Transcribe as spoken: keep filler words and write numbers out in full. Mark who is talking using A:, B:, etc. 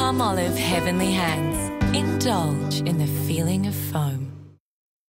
A: Palmolive Heavenly Hands. Indulge in the feeling of foam.